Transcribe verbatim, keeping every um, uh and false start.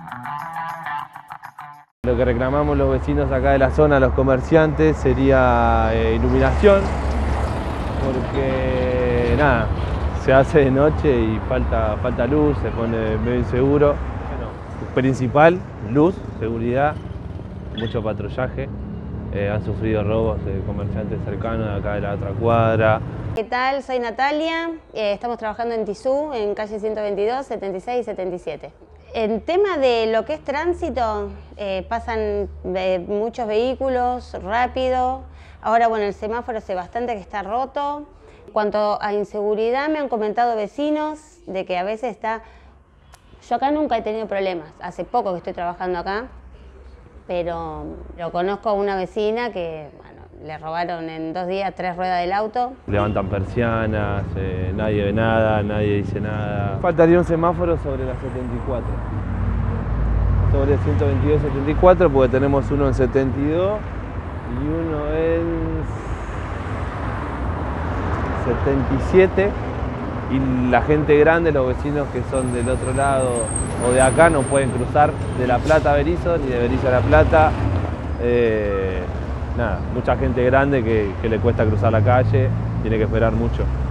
Lo que reclamamos los vecinos acá de la zona, los comerciantes, sería eh, iluminación, porque nada, se hace de noche y falta, falta luz, se pone medio inseguro. Bueno, principal, luz, seguridad, mucho patrullaje. Eh, han sufrido robos de comerciantes cercanos de acá de la otra cuadra. ¿Qué tal? Soy Natalia, eh, estamos trabajando en Tizú, en calle ciento veintidós, setenta y seis y setenta y siete. En tema de lo que es tránsito, eh, pasan eh, muchos vehículos rápido. Ahora, bueno, el semáforo hace bastante que está roto. En cuanto a inseguridad, me han comentado vecinos de que a veces está... Yo acá nunca he tenido problemas, hace poco que estoy trabajando acá, pero lo conozco a una vecina que, bueno, le robaron en dos días tres ruedas del auto. Levantan persianas, eh, nadie ve nada, nadie dice nada. Faltaría un semáforo sobre la setenta y cuatro. Sobre ciento veintidós y setenta y cuatro, porque tenemos uno en setenta y dos y uno en setenta y siete. Y la gente grande, los vecinos que son del otro lado o de acá, no pueden cruzar de La Plata a Berisso, ni de Berisso a La Plata. Eh, nada, mucha gente grande que, que le cuesta cruzar la calle, tiene que esperar mucho.